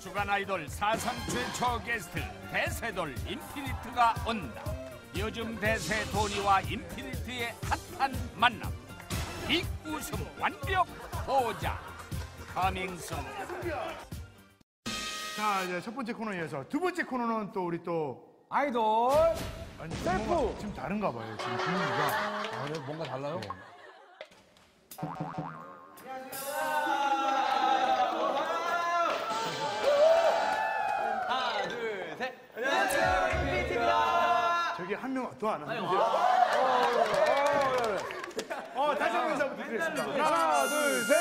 주간 아이돌 사상 최초 게스트 대세돌 인피니트가 온다. 요즘 대세 도니와 인피니트의 핫한 만남. 빅 웃음 완벽 보장. 커밍순. 자, 이제 첫 번째 코너에 이어서 두 번째 코너는 또 우리 또 아이돌 아니, 셀프! 뭔가 지금 다른가 봐요. 지금 분위기가. 아, 그래? 뭔가 달라요? 네. 하나, 둘, 셋. 안녕하세요, 인피니트입니다. 저기 한 명 더 안 하는데. 다시 한번 인사 부탁드리겠습니다. 하나, 둘, 셋!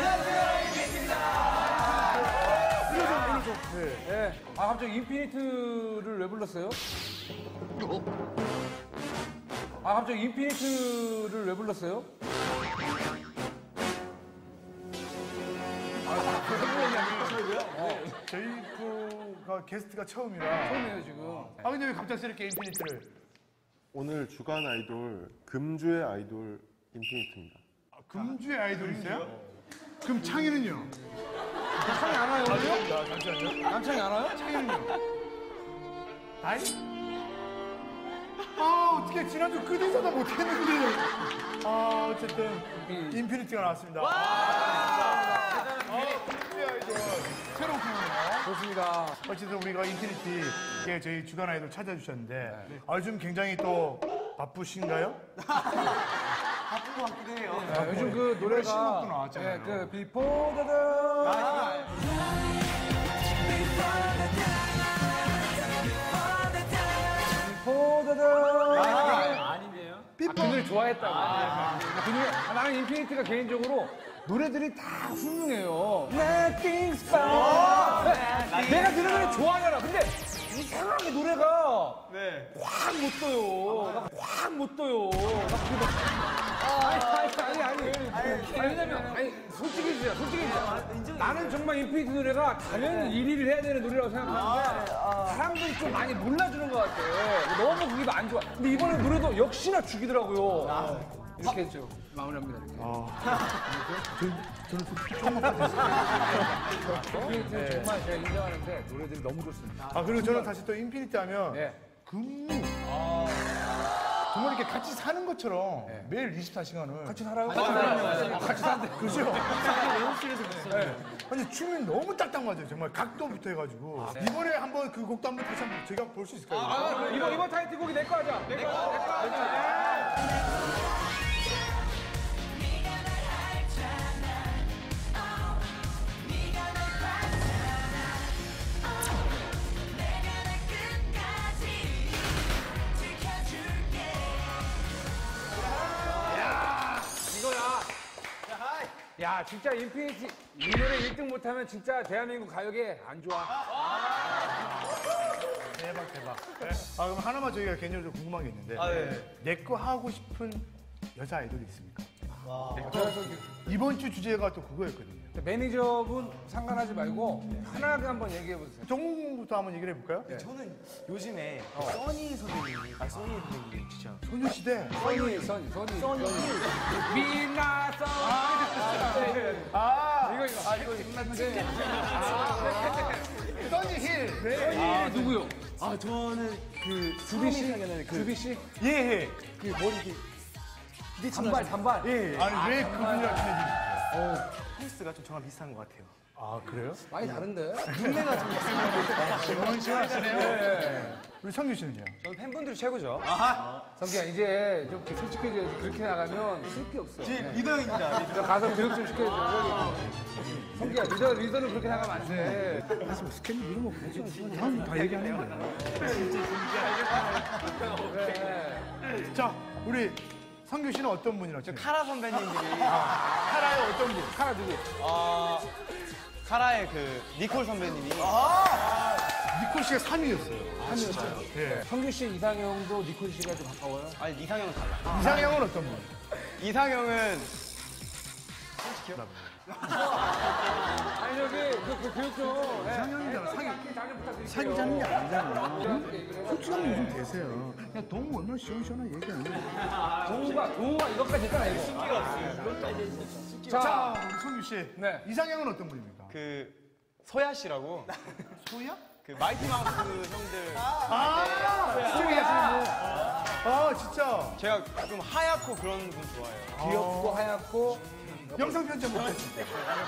일어서. 네. 네. 아, 갑자기 인피니트를 왜 불렀어요? 아, 갑자기 인피니트를 왜 불렀어요? 저희 가 게스트가 처음이라. 처음이에요, 지금. 아, 근데 왜 갑작스럽게 인피니트를? 오늘 주간 아이돌 금주의 아이돌 인피니트입니다. 아, 금주의 아이돌 있어요? 그럼 창희는요? 창이 안 와요, 오늘요? 자, 잠시만요. 남창이 안 와요? 창희는요? 다이? 아, 어떻게 지난주 끝인사도 못했는데. 아, 어쨌든 인피니트가 나왔습니다. 금주의 아이돌 새로운 코너네요. 좋습니다. 어쨌든 우리가 인피니티에 저희 주간 아이돌 찾아주셨는데 요즘 굉장히 또 바쁘신가요? 바쁜 것 같기도 해요. 아, 요즘 그 노래가 신곡도 나왔잖아요. 네, 그 비포 더더 비포 더더 아닌데요? 그 노래 좋아했다고. 그 노래, 나는 인피니트가 개인적으로 노래들이 다 훌륭해요. Nothing's fine. 내가 그 노래 좋아하잖아. 근데 이상하게 노래가 확 못 떠요. 확 못 떠요. 아니, 솔직히 진짜. 나는 정말 인피니트 노래가 당연히 1위를 해야 되는 노래라고 생각하는데 사람들이 좀 많이 몰라주는 것 같아. 너무 그게 안 좋아. 근데 이번에 노래도 역시나 죽이더라고요. 이렇게 했죠. 마무리합니다. 이렇게. 정말 제가 인정하는데 노래들이 너무 좋습니다. 아, 그리고 저는 다시 또 인피니티 하면 네. 근무. 정말 이렇게 같이 사는 것처럼 매일 24시간을 같이 살아요? 같이 사는데 그죠? 아니 춤이 너무 딱딱 맞아요. 정말 각도부터 해가지고 이번에 한번 그 곡도 한번 다시 한번 제가 볼 수 있을까요? 이번 타이틀곡이 내 거 하자. 내 거 하자. 야, 진짜 인피니티 이 노래 1등 못하면 진짜 대한민국 가요계 안 좋아. 대박. 네. 그럼 하나만 저희가 개인적으로 궁금한 게 있는데 내 거 하고 싶은 여자 아이돌이 있습니까? 이번 주 주제가 또 그거였거든요. 매니저분 상관하지 말고 하나하나 한번 얘기해 보세요. 정부터 한번 얘기를 해볼까요? 저는 요즘에 써니 선배님, 써니 선배님 진짜. 소녀시대. 써니. 미나 이거 써니힐. 써니 누구요? 아, 저는 그 주비 씨? 사귀는 그 주비 씨? 예. 그 머리 이렇게 단발. 예. 아니 왜 그분이랑 친해지셨어요? 페이스가 좀 저랑 비슷한 것 같아요. 아, 그래요? 많이 다른데? 눈매가 좀 시원시원하시네요. 우리 성규 씨는요? 저는 팬분들이 최고죠. 성기야 이제 좀 솔직해져야지. 그렇게 나가면 쓸 게 없어. 리더 형입니다. 저 가서 교육 좀 시켜줘. 성기야 리더는 그렇게 나가면 안 돼. 스캔 이런 거 보지. 다음 다 얘기하는 거야. 그래. 자, 우리 성규 씨는 어떤 분이라고 친해요? 카라 선배님들이 카라의 어떤 분? 카라 누구? 카라의 그 니콜 선배님이 니콜 씨가 3위였어요. 3위였어요. 예. 성규 씨 이상형도 니콜 씨가 좀 가까워요? 아니 이상형은 달라. 이상형은 어떤 분? 이상형은 아니 저기 그 교육 좀. 이상형이잖아. 자좀 부탁드릴게요. 사귀자는 게 아니잖아. 솔직하면 요즘 대세요. 그냥 동우 얼마나 시원시원하게 얘기하는 거야. 동우가 이것까지 했잖아 이거. 자, 우리 성규 씨. 네. 이상형은 어떤 분입니까? 그 소야 씨라고. 소야? 그 마이티 마우스 형들. 소야. 진짜. 제가 좀 하얗고 그런 분 좋아해요. 귀엽고 하얗고. 영상 편지 한번 보여주세요.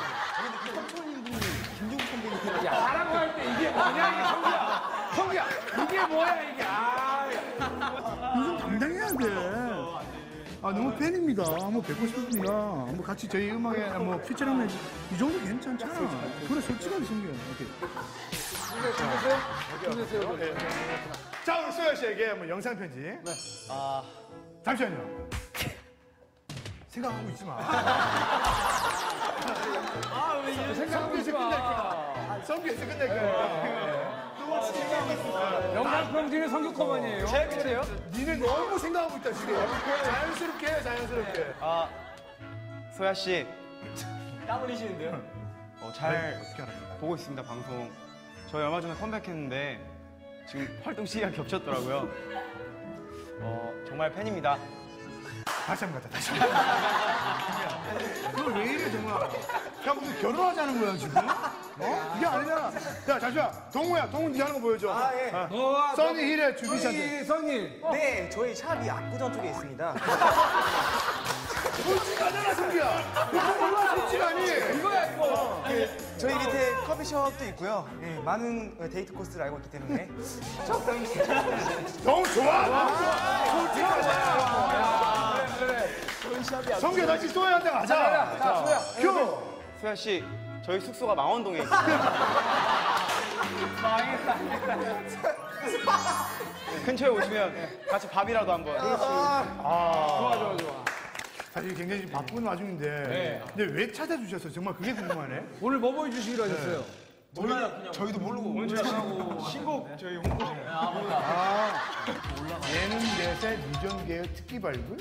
야, 하라고 할 때 이게 뭐냐, 이게 성기야. 성기야, 이게 뭐야, 이게. 요즘 당당해야 돼. 너무 팬입니다. 한번 뵙고 싶습니다. 한번 같이 저희 음악에 한번 피처링 이 정도 괜찮잖아. 그래, 솔직하게 생겨. 오케이. 자, 우리 소야 씨에게 한번 영상 편지. 네. 잠시만요. 생각하고 있지 마. 생각하고 있지 마. 성규에서 끝낼 거야. 영상 편지는 성규 커먼이에요. 제가 끝이에요? 니네 너무 생각하고 있다, 지금. 자연스럽게 해, 자연스럽게. 소야 씨. 땀 흘리시는데요? 잘 어떻게 알았나요? 보고 있습니다, 방송. 저희 얼마 전에 컴백했는데 지금 활동 시기가 겹쳤더라고요. 정말 팬입니다. 다시 한번 가자, 다시 한번 가자. 너 왜 이래, 정말. 야, 무슨 결혼하자는 거야, 지금? 이게 아니잖아. 야, 잠시만. 동우야, 동우 니 하는 거 보여줘. 예. 써니 힐의 주비 씨한테. 써니. 네, 저희 샵이 압구정 쪽에 있습니다. 솔직하잖아, 성규야. 이거 얼마나 솔직하니? 이거야, 이거. 저희 밑에 커피숍도 있고요. 네, 많은 데이트 코스를 알고 있기 때문에 너무 좋아. 솔직하잖아. 성규야, 다시 소야한테 가자. 자, 소야. 큐. 소야 씨, 저희 숙소가 망원동에 있어요. 근처에 오시면 같이 밥이라도 한번. 좋아. 사실 굉장히 바쁜 와중인데. 근데 왜 찾아주셨어? 정말 그게 궁금하네. 오늘 뭐 보여주시기로 하셨어요? 저희도 모르고 오늘 신곡 저희 홍보실. 예능 대세 유전계의 특기 발굴?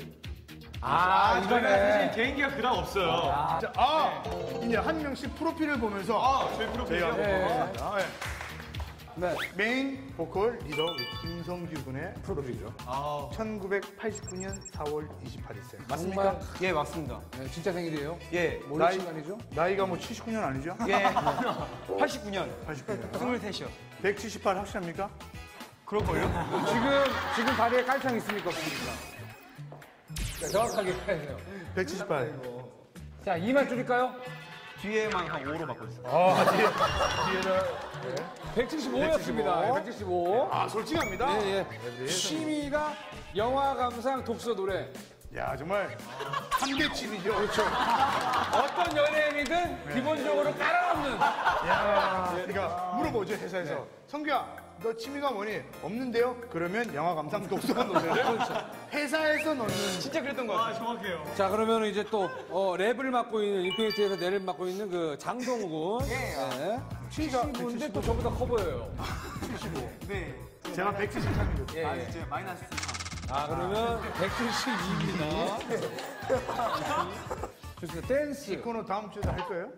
이거네. 개인기가 그닥 없어요. 이제 한 명씩 프로필을 보면서 저희 저희가 한번 보겠습니다. 네. 메인 보컬 리더 김성규 군의 프로필이죠. 1989년 4월 28일생. 맞습니까? 정말 예, 맞습니다. 네, 진짜 생일이에요? 예, 모레 시간이죠? 나이가 뭐 79년 아니죠? 예. 89년. 89년. 23이요. 178 확실합니까? 그럴걸요? 지금 다리에 깔창 있습니까? 없습니까? 네, 정확하게 해주세요. 178. 자, 2만 줄일까요? 뒤에만 한 5로 받고 있어요. 뒤에는 175였습니다. 175. 솔직합니다. 예. 취미가 영화 감상, 독서, 노래. 야, 정말 3대 칩이죠. 그렇죠. 어떤 연예인이든 기본적으로 깔아놓는. 그러니까 물어보죠, 회사에서. 성규야, 너 취미가 뭐니? 없는데요? 그러면 영화 감상 독서 노래를 회사에서 넣는. 진짜 그랬던 것 같아요. 정확해요. 자, 그러면 이제 또 랩을 맡고 있는 인피니트에서 랩을 맡고 있는 그 장동우 군. 네. 70인데 또 저보다 커 보여요. 네. 제가 173이거든요. 예. 이제 마이너스. 그러면 172입니다. 좋습니다. 댄스. 이 코너 다음 주에도 할 거예요?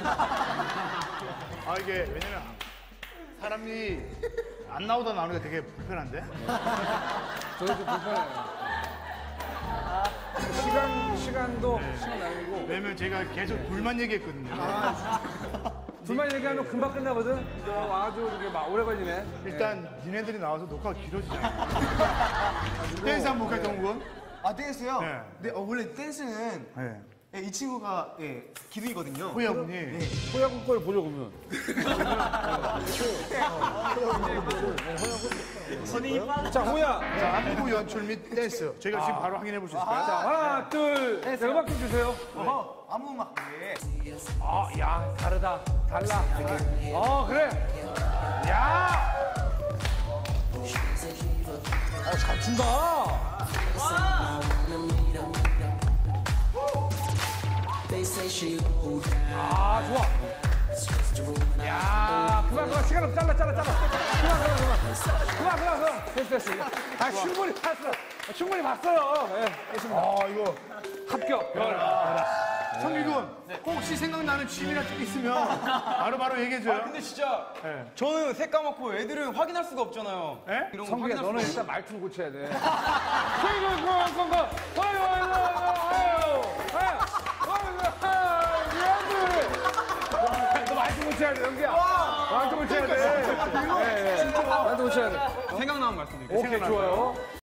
이게 왜냐면 사람이 안 나오다 나오니까 되게 불편한데? 저도 좀 불편해요. 시간도 시간 아니고. 왜냐면 제가 계속 불만 얘기했거든요. 둘만 얘기하면 금방 끝나거든? 아주 이게 막 오래 걸리네. 일단 니네들이 나와서 녹화가 길어지잖아. 댄스 한번 볼까요, 동군? 댄스요? 네. 네, 원래 댄스는 네. 이 친구가 기둥이거든요. 호야군이. 호야군 걸 보려 그러면. 자, 호야. 자, 안무 연출 및 댄스. 저희가 지금 바로 확인해 볼 수 있을까요? 자, 하나, 둘, 셋. 음악 좀 주세요. 아무 음악. 네. 야, 다르다. 달라. 그래. 야! 잘 춘다. 좋아. 야, 그만. 시간 없어. 잘라. 그만. 됐어. 충분히 봤어요. 예. 이거 합격. 성규군, 혹시 생각나는 취미나 특기 있으면 바로 얘기해줘요. 근데 진짜 저는 색 까먹고 애들은 확인할 수가 없잖아요. 네? 이런 거 성규야, 확인할 너는 수가 일단 말투를 고쳐야 돼. 너 말투 고쳐야 돼, 성규야. 나한테 못 쳐야 돼. 나한테 못 쳐야 돼. 생각나면 말씀드릴게요. 오케이, 좋아요.